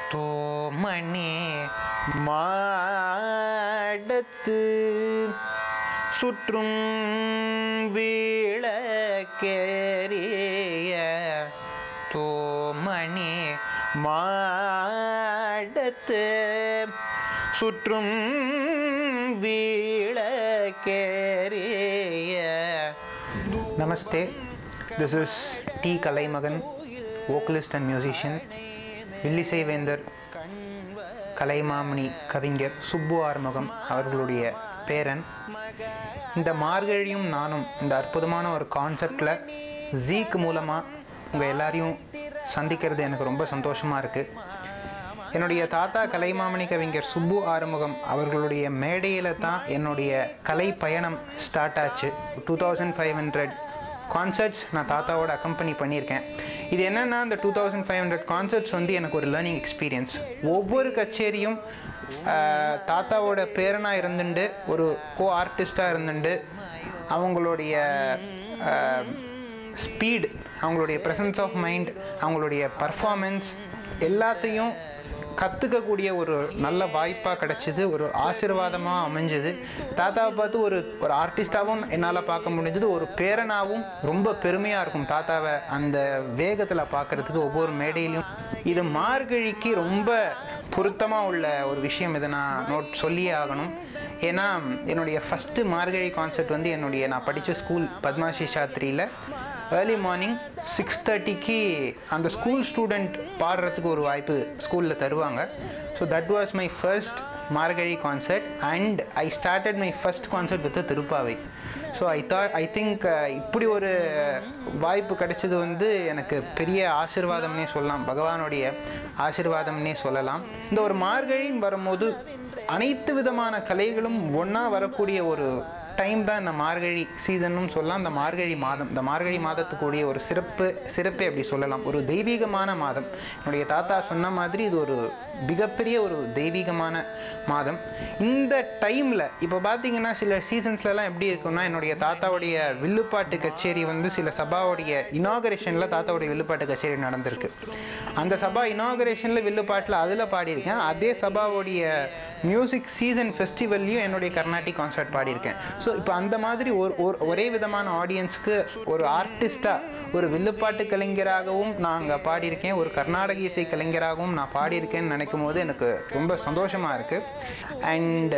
தோமணி மாடத்து சுற்றும் விளக்கேறிய தோமணி மாடத்து சுற்றும் விளக்கேறிய. Namaste, this is T. Kalaimagan, vocalist and musician. வில்லிசை வேந்தர் கலைமாமணி கவிஞர் சுப்பு ஆறுமுகம் அவர்களுடைய பேரன். இந்த மார்கழியும் நானும் இந்த அற்புதமான ஒரு கான்செப்டில் ஜீக் மூலமாக உங்கள் எல்லாரையும் சந்திக்கிறது எனக்கு ரொம்ப சந்தோஷமாக இருக்குது. என்னுடைய தாத்தா கலைமாமணி கவிஞர் சுப்பு ஆறுமுகம் அவர்களுடைய மேடையில் தான் என்னுடைய கலை பயணம் ஸ்டார்ட் ஆச்சு. 2500 கான்சர்ட்ஸ் நான் தாத்தாவோட அக்கம்பெனி பண்ணியிருக்கேன். இது என்னென்னா, அந்த 2500 கான்சர்ட்ஸ் வந்து எனக்கு ஒரு லேர்னிங் எக்ஸ்பீரியன்ஸ். ஒவ்வொரு கச்சேரியும் தாத்தாவோட பேரனாக இருந்துட்டு ஒரு ஆர்டிஸ்டாக இருந்துட்டு அவங்களுடைய ஸ்பீட், அவங்களுடைய ப்ரெசன்ஸ் ஆஃப் மைண்ட், அவங்களுடைய பர்ஃபார்மன்ஸ் எல்லாத்தையும் கற்றுக்கக்கூடிய ஒரு நல்ல வாய்ப்பாக கிடச்சிது, ஒரு ஆசீர்வாதமாக அமைஞ்சது. தாத்தாவை பார்த்து ஒரு ஆர்டிஸ்டாகவும் என்னால் பார்க்க முடிஞ்சது, ஒரு பேரனாகவும் ரொம்ப பெருமையாக இருக்கும் தாத்தாவை அந்த வேகத்தில் பார்க்குறதுக்கு ஒவ்வொரு மேடையிலையும். இது மார்கழிக்கு ரொம்ப பொருத்தமாக உள்ள ஒரு விஷயம், இதை நான் சொல்லியே ஆகணும். ஏன்னா என்னுடைய ஃபஸ்ட்டு மார்கழி கான்சர்ட் வந்து நான் படித்த ஸ்கூல் பத்மாஸ்ரீ சாஸ்திரியில் ஏர்லி மார்னிங் 6:30க்கு அந்த ஸ்கூல் ஸ்டூடெண்ட் பாடுறதுக்கு ஒரு வாய்ப்பு ஸ்கூலில் தருவாங்க. So that was my first Margazhi concert and I started my first concert with Thiruppavai. So I think இப்படி ஒரு வாய்ப்பு கிடைச்சது வந்து எனக்கு பெரிய ஆசீர்வாதம்னே சொல்லலாம், பகவானுடைய ஆசீர்வாதம்னே சொல்லலாம். இந்த ஒரு மார்கழின்னு வரும்போது அனைத்து விதமான கலைகளும் ஒன்றா வரக்கூடிய ஒரு டைம் தான் இந்த மார்கழி சீசன்னும் சொல்லலாம். இந்த மார்கழி மாதம், இந்த மார்கழி மாதத்துக்குரிய ஒரு சிறப்பே அப்படி சொல்லலாம். ஒரு தெய்வீகமான மாதம். என்னுடைய தாத்தா சொன்ன மாதிரி இது ஒரு மிகப்பெரிய ஒரு தெய்வீகமான மாதம். இந்த டைமில் இப்போ பார்த்தீங்கன்னா சில சீசன்ஸ்லலாம் எப்படி இருக்குன்னா, என்னுடைய தாத்தாவுடைய வில்லுப்பாட்டு கச்சேரி வந்து சில சபாவுடைய இனாகரேஷனில் தாத்தாவுடைய வில்லுப்பாட்டு கச்சேரி நடந்திருக்கு. அந்த சபா இனாகரேஷனில் வில்லுப்பாட்டில் அதில் பாடியிருக்கேன். அதே சபாவுடைய மியூசிக் சீசன் ஃபெஸ்டிவல்லையும் என்னுடைய கர்நாடிக் கான்சர்ட் பாடியிருக்கேன். ஸோ இப்போ அந்த மாதிரி ஒரே விதமான ஆடியன்ஸுக்கு ஒரு ஆர்டிஸ்டாக, ஒரு வில்லுப்பாட்டு கலைஞராகவும் நான் அங்கே பாடியிருக்கேன், ஒரு கர்நாடக இசை கலைஞராகவும் நான் பாடியிருக்கேன்னு நினைக்கும் போது எனக்கு ரொம்ப சந்தோஷமாக இருக்குது. அண்ட்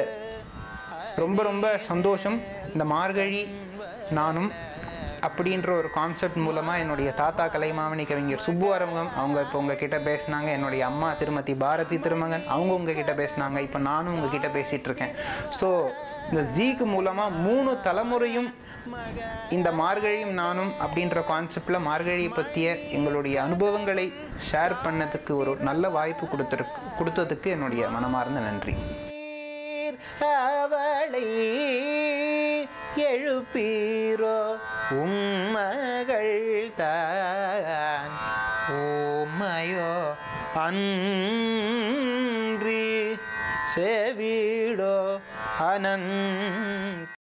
ரொம்ப ரொம்ப சந்தோஷம். இந்த மார்கழி நானும் அப்படின்ற ஒரு கான்செப்ட் மூலமாக என்னுடைய தாத்தா கலைமாமணி கவிஞர் சுப்பு ஆறுமுகம் அவங்க இப்போ உங்ககிட்ட பேசினாங்க. என்னுடைய அம்மா திருமதி பாரதி திருமகன் அவங்க உங்ககிட்ட பேசினாங்க. இப்போ நானும் உங்ககிட்ட பேசிகிட்டு இருக்கேன். ஸோ இந்த ஜீக்கு மூலமாக 3 தலைமுறையும் இந்த மார்கழியும் நானும் அப்படின்ற கான்செப்டில் மார்கழியை பற்றிய எங்களுடைய அனுபவங்களை ஷேர் பண்ணதுக்கு ஒரு நல்ல வாய்ப்பு கொடுத்ததுக்கு என்னுடைய மனமார்ந்த நன்றி. அவளை எழுப்பீரோ உம்மகள் தான் ஓமையோ அன்றி செவிடோ அனந்த